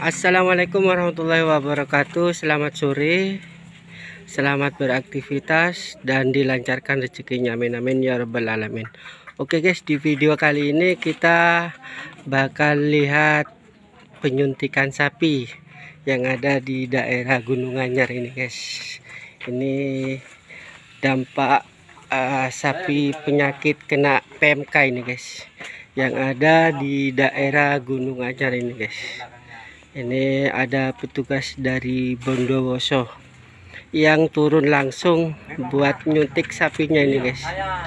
Assalamualaikum warahmatullahi wabarakatuh. Selamat sore, selamat beraktivitas dan dilancarkan rezekinya, amin amin ya rabbal alamin. Oke guys, di video kali ini kita bakal lihat penyuntikan sapi yang ada di daerah Gunung Anyar ini guys. Ini dampak sapi penyakit kena PMK ini guys, yang ada di daerah Gunung Anyar ini guys. Ini ada petugas dari Bondowoso yang turun langsung buat nyuntik sapinya ini guys.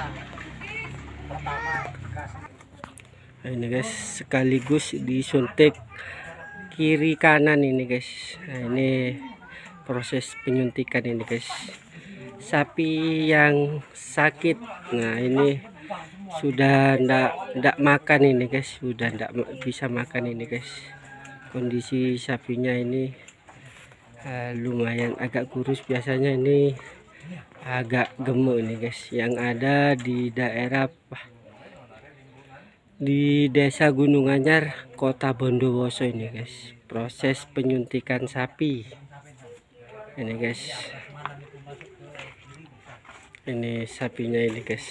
Nah, ini guys, sekaligus disuntik kiri kanan ini guys. Nah, ini proses penyuntikan ini guys. Sapi yang sakit, nah ini sudah ndak makan ini guys, sudah ndak bisa makan ini guys. Kondisi sapinya ini lumayan agak kurus, biasanya ini agak gemuk ini guys, yang ada di daerah di desa Gunung Anyar kota Bondowoso ini guys. Proses penyuntikan sapi ini guys, ini sapinya ini guys.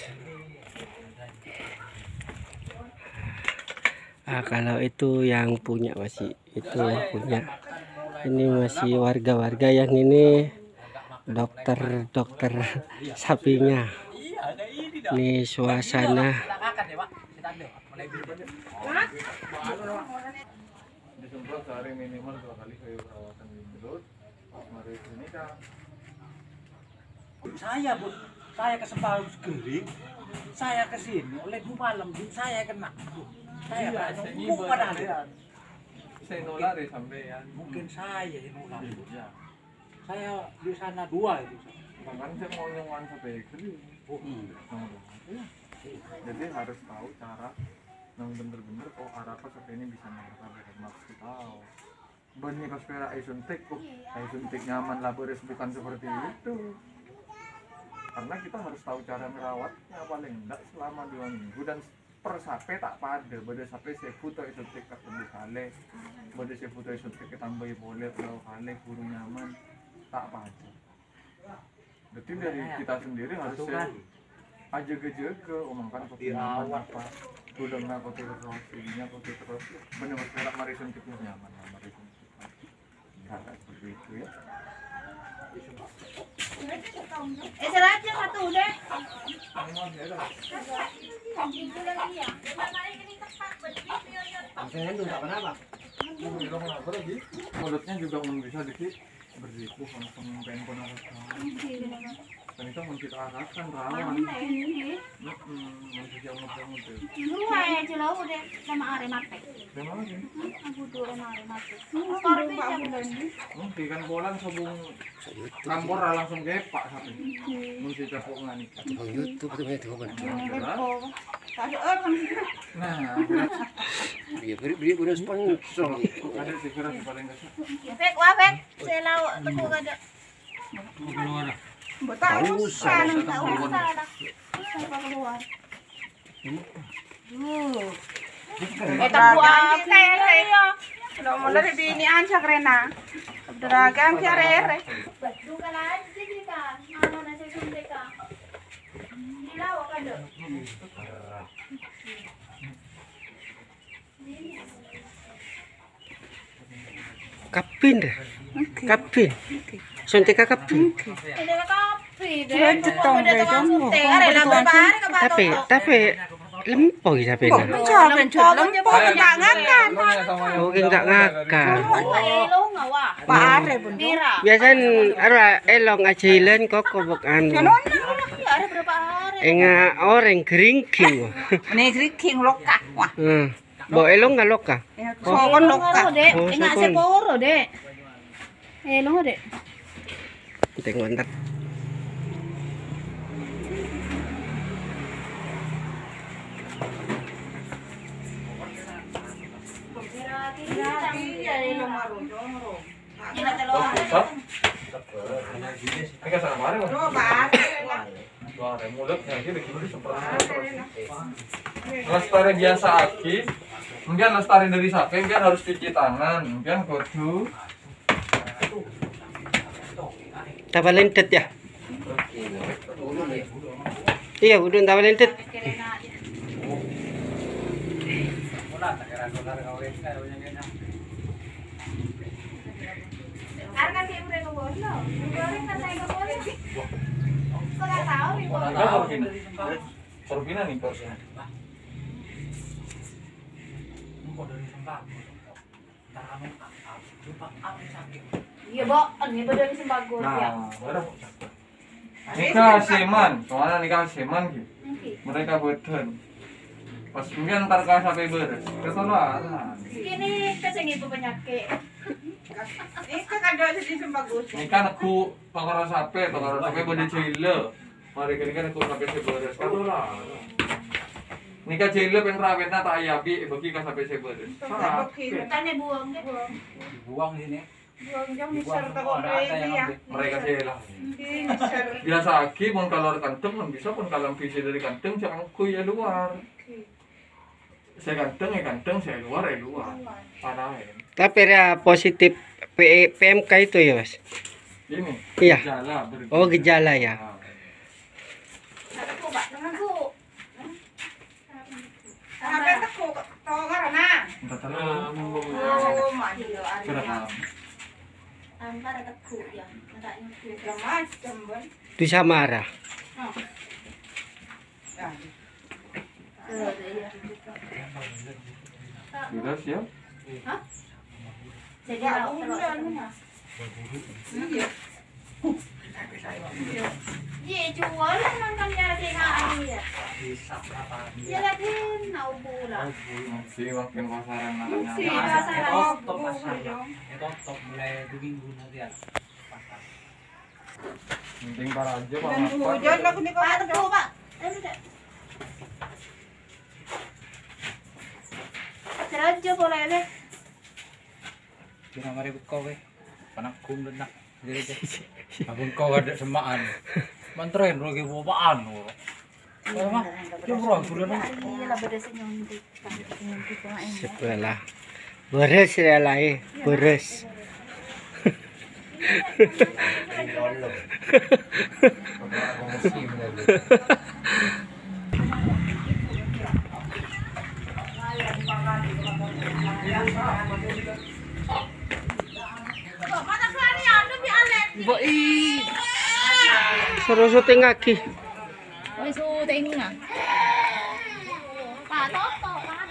Kalau itu yang punya masih itu yang punya, ini masih warga-warga, yang ini dokter sapinya. Ini suasana disemprot sehari minimal 2 kali kayu perawatan di mulut. Mari ini kan saya kesempatan gering, saya kesini oleh bu malam saya kena. Saya nunggu padahal saya nolak deh sampean. Mungkin saya yang nolak. Saya di sana 2 itu. Bahkan saya mau nyuman sampai kering. Jadi harus tahu cara yang bener-bener arah apa sampai ini bisa mengatasi maksud tahu. Benih pas pera suntik, suntik nyaman lah, bukan seperti itu. Karena kita harus tahu cara merawatnya paling enggak selama 2 minggu, dan per sapi tak pada, pada sapi saya foto suntik ketemu kale, pada saya foto suntik tambah boleh atau kale guru nyaman tak pada. Berarti dari kita sendiri harus aja jaga omongkan kopi apa udah nggak kopi terus ininya kopi terus benar-benar sekarang mari suntiknya nyaman, mari suntik nggak seperti itu ya. Seraja satu deh. Mulutnya juga bisa dikit berliku langsung pengen dan itu mau kita arahkan rawan. Masih jauh muda. Lu aja jelau deh sama are mate. Memang sih. Aku tuh are mate. Mungkin kan bolan sobung kampor langsung gepak sapi. Mesti capok ngani. Oh, YouTube itu itu kan. Nah, Dia beri sponsor. ada sih kira paling kasar. Fek wah fek. Selau tebu kada. Tahu usah keluar. Tahu aja ya. Kalau mau dari binian sakrena. Deragan carere. Bukan aja kita. Mana nasi suntik ka. Dilaw kada. Kapin deh. Kapin. Suntik kapin. Ini kapi deh. Tapi lempoi sapinya. Mencoba lempok enggak ngakan. Oh, enggak ngakak. Elo ngawa. Pak are pun. Mira. Biasanya ada elong acilan kok bukan. Ada berapa hari? Enga orang keringking. Ini king lokak. Wah. Bo elong nggak loka. Sokon lokak. Dek, enggak seporo, Dek. Elo, Dek. Tengok ntar. Ini kasar kemarin. Suara mulut lagi begini seperti lestari biasa aki. Mungkin lestari dari sapi, mungkin harus cuci tangan, mungkin kudu. Tambah lentet ya. Iya, udah tambah lentet. Harga sih udah ke bono. Goreng kan saya ke bono. Enggak tahu nih bono. Tahu gini. Sorbina nih porsinya. Iya, Bo. Ini badan sembako ya. Ada. Nikah seman, soalnya nikah seman gitu. Mereka boten. Pas mungkin ntar kau sampai beres, ketularan. Gini kesini penyakit. Ada di sembagus. Nikah aku pakar sape bodi cile. Mari kan aku sampai beres, ketularan. Nikah cile penrawetna tak ayabi bagi ka sampai beres. Tanya buang deh. Buang sini. Buang jam besar takut ya. Mereka cile. Biasa aki pun kalau kantong pun bisa pun kalau visi dari kantong jangan aku ya luar. Saya kantong saya luar parahin. Tapi ya positif PMK itu ya, Mas. Ini Iya. gejala Oh, gejala ya. Aku Pak, denganku. Sampai tekuk to karena. Entah terlalu. Oh, maju ari. Kerekam. Angkar teku ya. Enggaknya Macam ben. Di Samara. Ya. Sudah siap? Jadi lauk terus. Iya, jual makan cara kayak ya. Ya lagi nau pula. Masih makin pasaran anaknya. Iya, pasaran. Top pasar. Top mulai minggu nanti ya. Pasar. Penting para aja Pak. Dan hujan aku nih Pak, kok. teku Pak. Seraja boleh deh. Kira mari kau we. Panakkum dan nak. Jadi abang kau ada semaan. Mantrain rogi bopaan. Mah. Coba sudah nak. Iya lah beda senyuntik. Sebelah. Beres ya lah, beres. Boi. Suruh syuting lagi. Ôi su ting à. Bà tốt tốt lắm.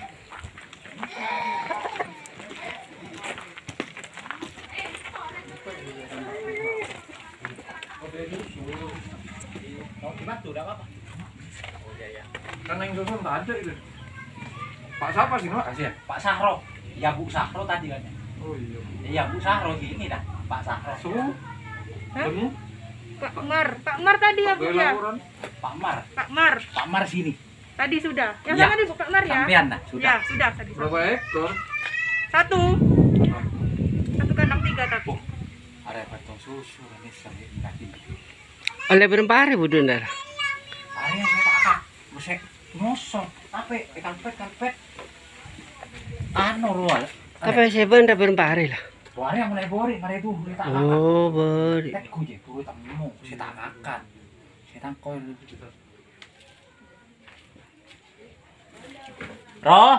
Kan yang susun tak ada itu. Pak siapa sih Pak? Kasih ya. Pak Sahro. Ya Bu Sahro tadi kan. Oh iya. Iya Bu Sahro ini dah. Pak Sahro. Su. Kamu? Pak Mar tadi ya Bu ya. laporan. Pak Mar. Pak Mar sini. tadi sudah. Yang Ya. sana di Bu Pak Mar ya. Sampean nah, sudah. Ya, sudah tadi. Berapa ekor? Satu kandang 3 tapi. Ada potong susu ini sampai kaki. Oleh berapa hari Bu Dundar? Hari yang saya tak musik ngosong. Tapi kalpet. Anu rual. Tapi saya benar berapa hari lah. Hari yang mulai bori, mari tuh tak akan. Oh, beri. Tekku je, tuh tamu, si tak akan. Si tangkol. Roh.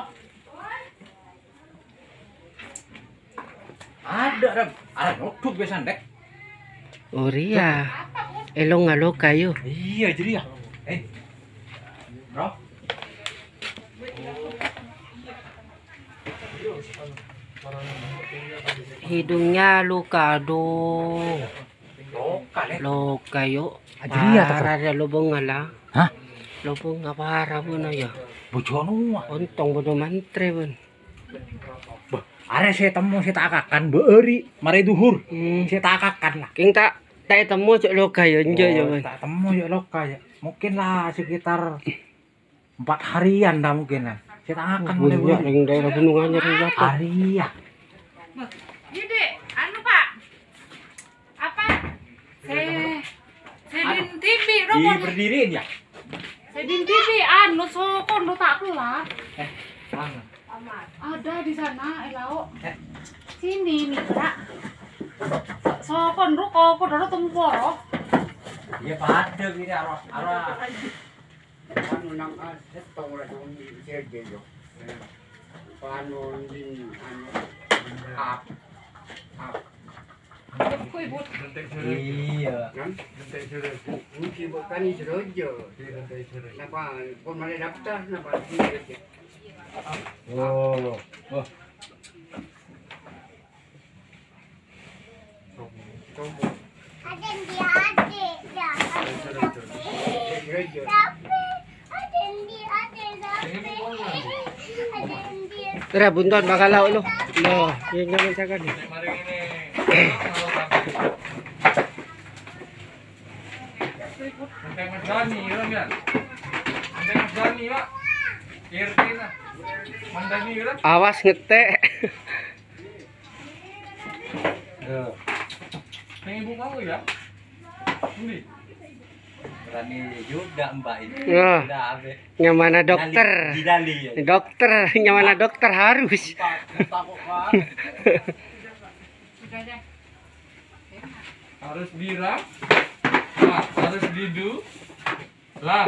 Ada notebook biasa dek. Oh iya. Elong ngalo kayo. Iya jadi ya. Bro. Hidungnya luka aduh. Luka yuk. Jadi ya Parah ada lubang ngala. Hah? Lubang ngapara pun ya. Bojono. Untung bodo mantre pun. Are saya temu saya tak akakan beuri, mari duhur. Saya tak akakan lah. King tak temu cok luka yo njo yo. Tak temu ya loka ya. Mungkin lah sekitar 4 harian dah mungkin lah. Saya tak akan mulai Banyak beuri. yang daerah gunungannya apa? Hari ya. Jadi, anu Pak. Apa? Saya TV, Di berdiriin ya? Saya di TV, anu sokon lo tak kelar. Mana? Ada di sana, Elau. Sini nih, Kak. Sokon lo kok udah temporo. Iya pada gini arah. Paano nang aset pa wala doon di Sergio. Paano din up. Kuy but. Iya. Kan? Mungkin bukan ni Sergio. Napa pun mana daftar napa Sergio. Oh. Oh. Sergio. Tara bunton bakalaw lo. Lo, yung gamit sa kanil. Mari ini. Menteng Mas Dani, orang kan? Menteng Mas Dani, Pak. RT na. Mandani kan? Awas ngete. Yang ibu kamu ya? Ini. Berani juga Mbak ini. Oh, Udah abe. yang mana dokter? Di Dali ya. Dokter, yang mana dokter harus. Takut kan? Harus diram. Nah, harus didu. Lang.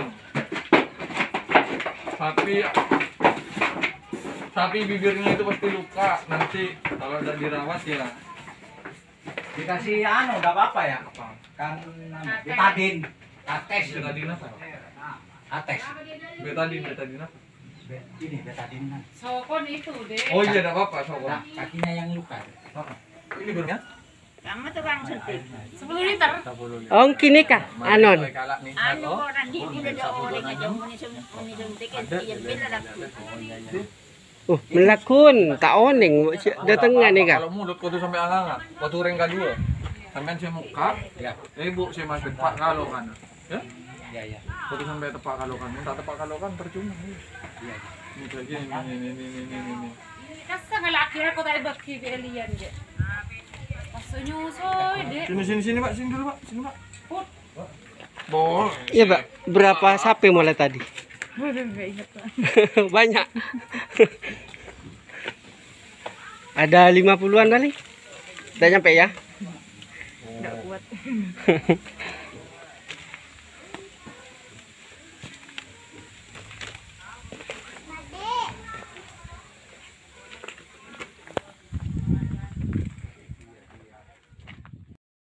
Tapi bibirnya itu pasti luka. Nanti kalau udah dirawat ya. Dikasih anu enggak apa-apa ya? Kan betadin. Ates Betadine apa? Ates. Betadine apa? Ini betadin. Sokon itu deh. Oh iya, enggak apa-apa, sokon. Nah, kakinya yang luka. Ini berapa? Kamu tukang suntik. 10 liter. Oh, kini kah? Anon. Kalak nih. Anu orang di udah ada orang aja muni suntik yang bela dah. Melakun, kaoning. Datang nggak nih kak? Kalau mulut kau tuh sampai angan, kau tuh rengga dua. Sampai saya muka, Ya. ibu saya masih tepak kalau kan. Ya? Iya, iya. Kau tuh sampai tepak kalau kan. Minta tepak kalau kan percuma. Iya. Ini lagi ini. Kasa nggak akhirnya kau tadi bagi belian je. Masuk nyusoy deh. Sini Pak, sini dulu Pak, sini Pak. Bol. Iya Pak, berapa sapi mulai tadi? Banyak. Ada 50-an kali. Udah nyampe ya? Nggak kuat.